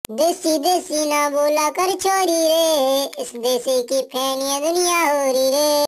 देसी देसी ना बोला कर छोरी रे, इस देसी की फैनी दुनिया हो रही रे।